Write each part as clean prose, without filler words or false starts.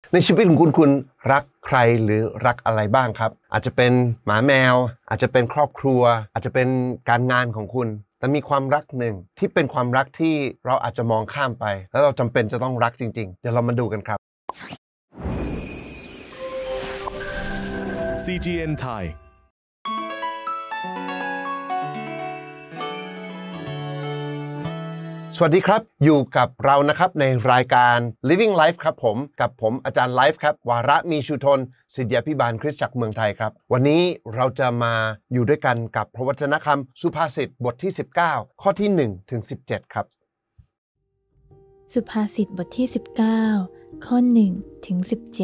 ในชีวิตของคุณรักใครหรือรักอะไรบ้างครับอาจจะเป็นหมาแมวอาจจะเป็นครอบครัวอาจจะเป็นการงานของคุณแต่มีความรักหนึ่งที่เป็นความรักที่เราอาจจะมองข้ามไปแล้วเราจำเป็นจะต้องรักจริงๆเดี๋ยวเรามาดูกันครับ CGN Thai สวัสดีครับอยู่กับเรานะครับในรายการ Living Life ครับผมอาจารย์ไลฟ์ครับวาระมีชูทนศิษยาภิบาลคริสตจักรเมืองไทยครับวันนี้เราจะมาอยู่ด้วยกันกับพระวจนะคำสุภาษิตบทที่19ข้อที่1ถึง17ครับสุภาษิตบทที่19ข้อ1ถึง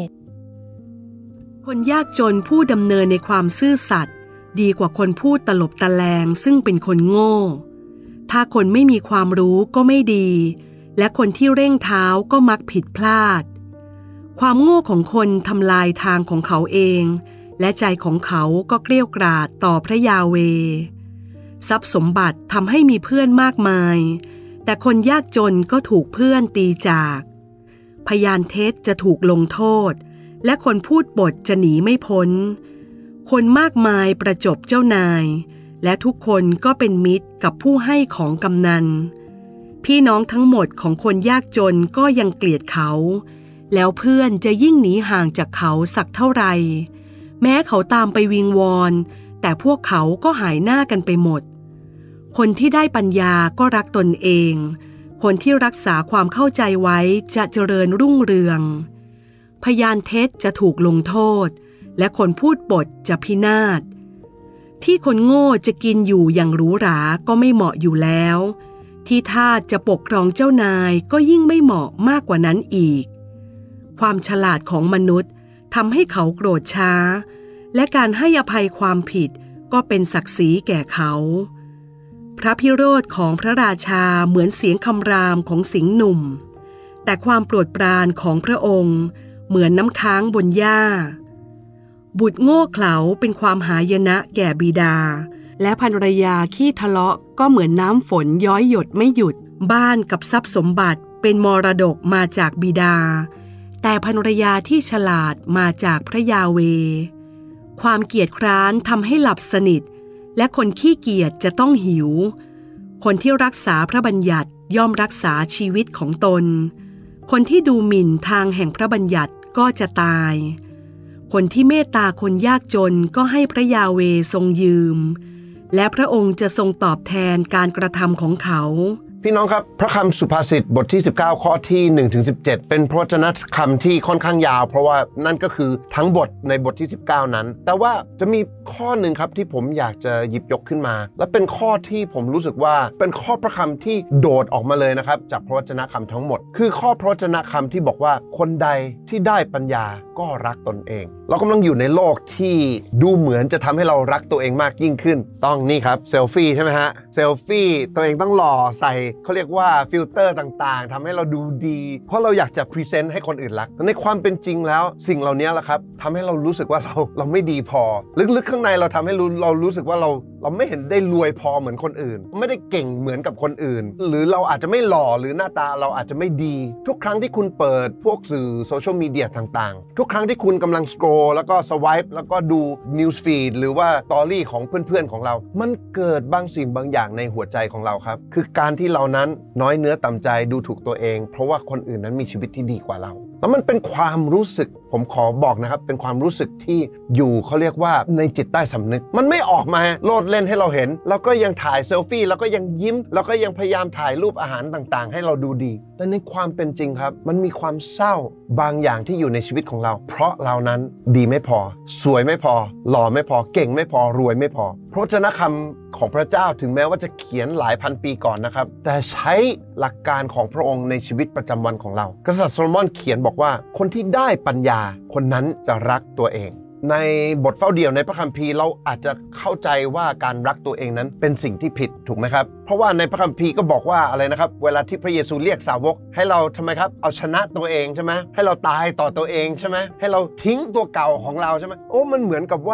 17 คนยากจนผู้ดำเนินในความซื่อสัตย์ดีกว่าคนพูดตลบตะแลงซึ่งเป็นคนโง่ถ้าคนไม่มีความรู้ก็ไม่ดีและคนที่เร่งเท้าก็มักผิดพลาดความโง่ของคนทำลายทางของเขาเองและใจของเขาก็เกรี้ยวกราดต่อพระยาเวห์ทรัพย์สมบัติทำให้มีเพื่อนมากมายแต่คนยากจนก็ถูกเพื่อนตีจากพยานเท็จจะถูกลงโทษและคนพูดปดจะหนีไม่พ้นคนมากมายประจบเจ้านายและทุกคนก็เป็นมิตรกับผู้ให้ของกำนันพี่น้องทั้งหมดของคนยากจนก็ยังเกลียดเขาแล้วเพื่อนจะยิ่งหนีห่างจากเขาสักเท่าไหร่แม้เขาตามไปวิงวอนแต่พวกเขาก็หายหน้ากันไปหมดคนที่ได้ปัญญาก็รักตนเองคนที่รักษาความเข้าใจไว้จะเจริญรุ่งเรืองพยานเท็จจะถูกลงโทษและคนพูดปดจะพินาศที่คนโง่จะกินอยู่อย่างหรูหราก็ไม่เหมาะอยู่แล้วที่ทาสจะปกครองเจ้านายก็ยิ่งไม่เหมาะมากกว่านั้นอีกความฉลาดของมนุษย์ทำให้เขาโกรธช้าและการให้อภัยความผิดก็เป็นศักดิ์ศรีแก่เขาพระพิโรธของพระราชาเหมือนเสียงคำรามของสิงห์หนุ่มแต่ความโปรดปรานของพระองค์เหมือนน้ำค้างบนหญ้าบุตรโง่เขลาเป็นความหายนะแก่บิดาและภรรยาขี้ทะเลาะก็เหมือนน้ำฝนย้อยหยดไม่หยุดบ้านกับทรัพย์สมบัติเป็นมรดกมาจากบิดาแต่ภรรยาที่ฉลาดมาจากพระยาเวห์ความเกียจคร้านทำให้หลับสนิทและคนขี้เกียจจะต้องหิวคนที่รักษาพระบัญญัติย่อมรักษาชีวิตของตนคนที่ดูหมิ่นทางแห่งพระบัญญัติก็จะตายคนที่เมตตาคนยากจนก็ให้พระยาเวห์ทรงยืมและพระองค์จะทรงตอบแทนการกระทำของเขาพี่น้องครับพระคำสุภาษิตบทที่19ข้อที่1ถึง17เป็นพระวจนะคำที่ค่อนข้างยาวเพราะว่านั่นก็คือทั้งบทในบทที่19นั้นแต่ว่าจะมีข้อหนึ่งครับที่ผมอยากจะหยิบยกขึ้นมาและเป็นข้อที่ผมรู้สึกว่าเป็นข้อพระคำที่โดดออกมาเลยนะครับจากพระวจนะคำทั้งหมดคือข้อพระวจนะคำที่บอกว่าคนใดที่ได้ปัญญาก็รักตนเองเรากำลังอยู่ในโลกที่ดูเหมือนจะทำให้เรารักตัวเองมากยิ่งขึ้นต้องนี่ครับเซลฟี่ใช่ไหมฮะเซลฟี่ตัวเองต้องหล่อใส่เขาเรียกว่าฟิลเตอร์ต่างๆทำให้เราดูดีเพราะเราอยากจะพรีเซนต์ให้คนอื่นรักในความเป็นจริงแล้วสิ่งเหล่านี้แหละครับทำให้เรารู้สึกว่าเราไม่ดีพอลึกๆข้างในเราทำให้เรารู้สึกว่าเราไม่เห็นได้รวยพอเหมือนคนอื่นไม่ได้เก่งเหมือนกับคนอื่นหรือเราอาจจะไม่หล่อหรือหน้าตาเราอาจจะไม่ดีทุกครั้งที่คุณเปิดพวกสื่อโซเชียลมีเดียต่างๆทุกครั้งที่คุณกำลังสครอลแล้วก็สวายป์แล้วก็ดูนิวส์ฟีดหรือว่าสตอรี่ของเพื่อนๆของเรามันเกิดบางสิ่งบางอย่างในหัวใจของเราครับคือการที่เรานั้นน้อยเนื้อต่ำใจดูถูกตัวเองเพราะว่าคนอื่นนั้นมีชีวิตที่ดีกว่าเราแล้วมันเป็นความรู้สึกผมขอบอกนะครับเป็นความรู้สึกที่อยู่เขาเรียกว่าในจิตใต้สำนึกมันไม่ออกมาโลดเล่นให้เราเห็นแล้วก็ยังถ่ายเซลฟี่แล้วก็ยังยิ้มแล้วก็ยังพยายามถ่ายรูปอาหารต่างๆให้เราดูดีแต่ในความเป็นจริงครับมันมีความเศร้าบางอย่างที่อยู่ในชีวิตของเราเพราะเรานั้นดีไม่พอสวยไม่พอหล่อไม่พอเก่งไม่พอรวยไม่พอพระวจนะคำของพระเจ้าถึงแม้ว่าจะเขียนหลายพันปีก่อนนะครับแต่ใช้หลักการของพระองค์ในชีวิตประจำวันของเรากษัตริย์โซโลมอนเขียนบอกว่าคนที่ได้ปัญญาคนนั้นจะรักตัวเองในบทเฝ้าเดี่ยวในพระคัมภีร์เราอาจจะเข้าใจว่าการรักตัวเองนั้นเป็นสิ่งที่ผิดถูกไหมครับเพราะว่าในพระคัมภีร์ก็บอกว่าอะไรนะครับเวลาที่พระเยซูเรียกสาวกให้เราทำไมครับเอาชนะตัวเองใช่ไหมให้เราตายต่อตัวเองใช่ไหมให้เราทิ้งตัวเก่าของเราใช่ไหมโอ้มันเหมือนกับว่า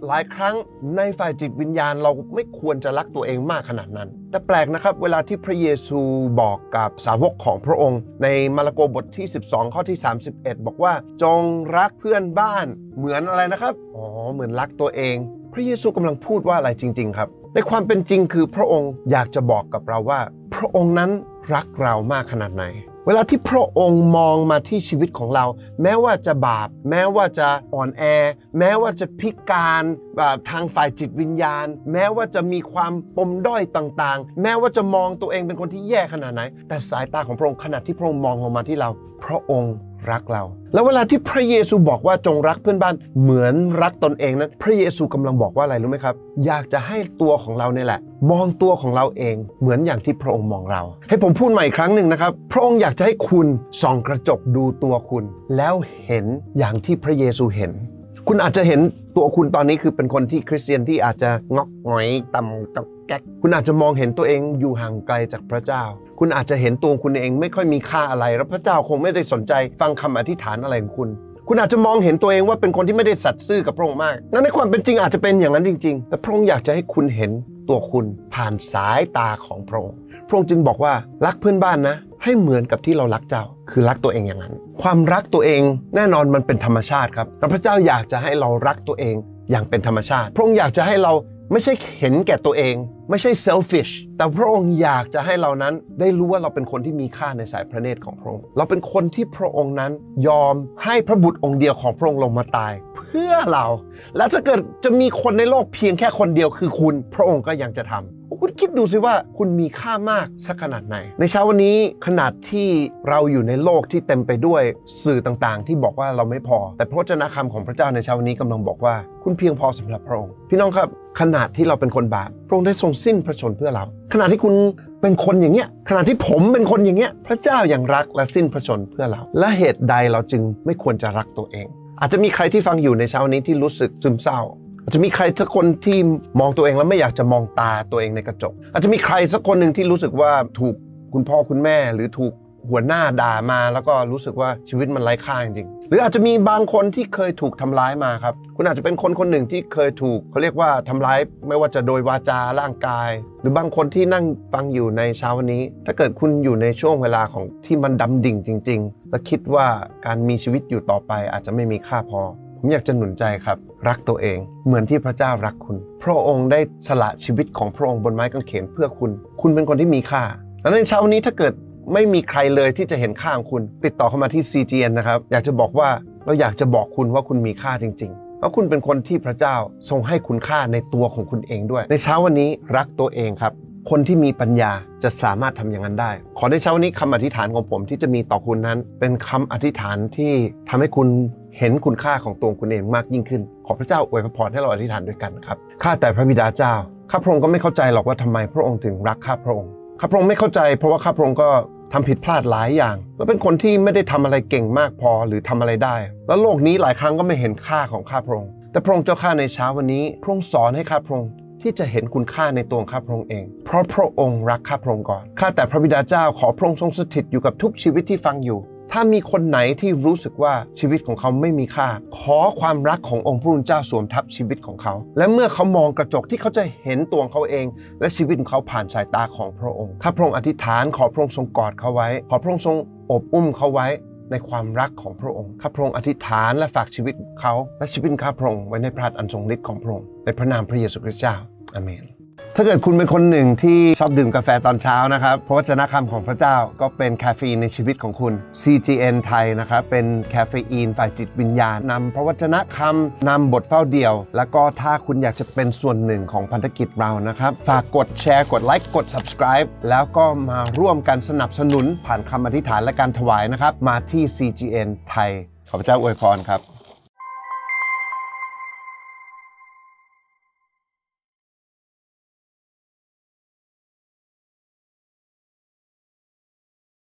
หลายครั้งในฝ่ายจิตวิญญาณเราไม่ควรจะรักตัวเองมากขนาดนั้นแต่แปลกนะครับเวลาที่พระเยซูบอกกับสาวกของพระองค์ในมาระโกบทที่12ข้อที่31บอกว่าจงรักเพื่อนบ้านเหมือนอะไรนะครับเหมือนรักตัวเองพระเยซูกำลังพูดว่าอะไรจริงๆครับในความเป็นจริงคือพระองค์อยากจะบอกกับเราว่าพระองค์นั้นรักเรามากขนาดไหนเวลาที่พระองค์มองมาที่ชีวิตของเราแม้ว่าจะบาปแม้ว่าจะอ่อนแอแม้ว่าจะพิการทางฝ่ายจิตวิญญาณแม้ว่าจะมีความปมด้อยต่างๆแม้ว่าจะมองตัวเองเป็นคนที่แย่ขนาดไหนแต่สายตาของพระองค์ขณะที่พระองค์มองลงมาที่เราพระองค์รักเราแล้วเวลาที่พระเยซูบอกว่าจงรักเพื่อนบ้านเหมือนรักตนเองนั้นพระเยซูกำลังบอกว่าอะไรรู้ไหมครับอยากจะให้ตัวของเราเนี่ยแหละมองตัวของเราเองเหมือนอย่างที่พระองค์มองเราให้ผมพูดใหม่อีกครั้งหนึ่งนะครับพระองค์อยากจะให้คุณส่องกระจกดูตัวคุณแล้วเห็นอย่างที่พระเยซูเห็นคุณอาจจะเห็นตัวคุณตอนนี้คือเป็นคนที่คริสเตียนที่อาจจะงอกหงอยต่ำกับแก๊กคุณอาจจะมองเห็นตัวเองอยู่ห่างไกลจากพระเจ้าคุณอาจจะเห็นตัวคุณเองไม่ค่อยมีค่าอะไรแล้วพระเจ้าคงไม่ได้สนใจฟังคำอธิษฐานอะไรของคุณอาจจะมองเห็นตัวเองว่าเป็นคนที่ไม่ได้สัตย์ซื่อกับพระองค์มากนั้นในความเป็นจริงอาจจะเป็นอย่างนั้นจริงๆแต่พระองค์อยากจะให้คุณเห็นตัวคุณผ่านสายตาของพระองค์พระองค์จึงบอกว่ารักเพื่อนบ้านนะให้เหมือนกับที่เรารักเจ้าคือรักตัวเองอย่างนั้นความรักตัวเองแน่นอนมันเป็นธรรมชาติครับแต่พระเจ้าอยากจะให้เรารักตัวเองอย่างเป็นธรรมชาติพระองค์อยากจะให้เราไม่ใช่เห็นแก่ตัวเองไม่ใช่ selfish แต่พระองค์อยากจะให้เรานั้นได้รู้ว่าเราเป็นคนที่มีค่าในสายพระเนตรของพระองค์เราเป็นคนที่พระองค์นั้นยอมให้พระบุตรองค์เดียวของพระองค์ลงมาตายเพื่อเราและถ้าเกิดจะมีคนในโลกเพียงแค่คนเดียวคือคุณพระองค์ก็ยังจะทำคุณคิดดูสิว่าคุณมีค่ามากสักขนาดไหนในเช้าวันนี้ขนาดที่เราอยู่ในโลกที่เต็มไปด้วยสื่อต่างๆที่บอกว่าเราไม่พอแต่พระวจนะคำของพระเจ้าในเช้าวันนี้กำลังบอกว่าคุณเพียงพอสำหรับพระองค์พี่น้องครับขนาดที่เราเป็นคนบาปพระองค์ได้ทรงสิ้นพระชนเพื่อเราขณะที่คุณเป็นคนอย่างเงี้ยขณะที่ผมเป็นคนอย่างเงี้ยพระเจ้ายังรักและสิ้นพระชนเพื่อเราและเหตุใดเราจึงไม่ควรจะรักตัวเองอาจจะมีใครที่ฟังอยู่ในเช้านี้ที่รู้สึกซึมเศร้าอาจจะมีใครสักคนที่มองตัวเองแล้วไม่อยากจะมองตาตัวเองในกระจกอาจจะมีใครสักคนหนึ่งที่รู้สึกว่าถูกคุณพ่อคุณแม่หรือถูกหัวหน้าด่ามาแล้วก็รู้สึกว่าชีวิตมันไร้ค่าจริงๆหรืออาจจะมีบางคนที่เคยถูกทำร้ายมาครับคุณอาจจะเป็นคนคนหนึ่งที่เคยถูกเขาเรียกว่าทำร้ายไม่ว่าจะโดยวาจาร่างกายหรือบางคนที่นั่งฟังอยู่ในเช้าวันนี้ถ้าเกิดคุณอยู่ในช่วงเวลาของที่มันดำดิ่งจริงๆและคิดว่าการมีชีวิตอยู่ต่อไปอาจจะไม่มีค่าพอผมอยากจะหนุนใจครับรักตัวเองเหมือนที่พระเจ้ารักคุณพระองค์ได้สละชีวิตของพระองค์บนไม้กางเขนเพื่อคุณเป็นคนที่มีค่าและในเช้าวันนี้ถ้าเกิดไม่มีใครเลยที่จะเห็นค่าของคุณติดต่อเข้ามาที่ CGN นะครับอยากจะบอกว่าเราอยากจะบอกคุณว่าคุณมีค่าจริงๆเพราะคุณเป็นคนที่พระเจ้าทรงให้คุณค่าในตัวของคุณเองด้วยในเช้าวันนี้รักตัวเองครับคนที่มีปัญญาจะสามารถทำอย่างนั้นได้ขอในเช้าวันนี้คำอธิษฐานของผมที่จะมีต่อคุณนั้นเป็นคำอธิษฐานที่ทำให้คุณเห็นคุณค่าของตัวคุณเองมากยิ่งขึ้นขอพระเจ้าอวยพรให้เราอธิษฐานด้วยกันครับข้าแต่พระบิดาเจ้าข้าพระองค์ก็ไม่เข้าใจหรอกว่าทำไมพระองค์ถึงรักข้าพระองค์ข้าพระองค์ไม่เข้าใจเพราะว่าข้าพระองค์ก็ทำผิดพลาดหลายอย่างและเป็นคนที่ไม่ได้ทำอะไรเก่งมากพอหรือทำอะไรได้แล้วโลกนี้หลายครั้งก็ไม่เห็นค่าของข้าพระองค์แต่พระองค์เจ้าข้าในเช้าวันนี้พระองค์สอนให้ข้าพระองค์ที่จะเห็นคุณค่าในตัวข้าพระองค์เองเพราะพระองค์รักข้าพระองค์ก่อนข้าแต่พระบิดาเจ้าขอพระองค์ทรงสถิตอยู่กับทุกชีวิตที่ฟังอยู่ถ้ามีคนไหนที่รู้สึกว่าชีวิตของเขาไม่มีค่าขอความรักขององค์พระผู้เป็นเจ้าสวมทับชีวิตของเขาและเมื่อเขามองกระจกที่เขาจะเห็นตัวเขาเองและชีวิตของเขาผ่านสายตาของพระองค์ข้าพระองค์อธิษฐานขอพระองค์ทรงกอดเขาไว้ขอพระองค์ทรงอบอุ้มเขาไว้ในความรักของพระองค์ข้าพระองค์อธิษฐานและฝากชีวิตเขาและชีวิตข้าพระองค์ไว้ในพระหัตถ์อันทรงฤทธิ์ของพระองค์ในพระนามพระเยซูคริสต์เจ้าอาเมนถ้าเกิดคุณเป็นคนหนึ่งที่ชอบดื่มกาแฟตอนเช้านะครับพระวจนะคำของพระเจ้าก็เป็นคาเฟอีนในชีวิตของคุณ CGN ไทยนะครับเป็นคาเฟอีนฝ่ายจิตวิญญาณนำพระวจนะคำนำบทเฝ้าเดี่ยวแล้วก็ถ้าคุณอยากจะเป็นส่วนหนึ่งของพันธกิจเรานะครับฝากกดแชร์กดไลค์กด subscribe แล้วก็มาร่วมกันสนับสนุนผ่านคำอธิษฐานและการถวายนะครับมาที่ CGN ไทยขอพระเจ้าอวยพรครับ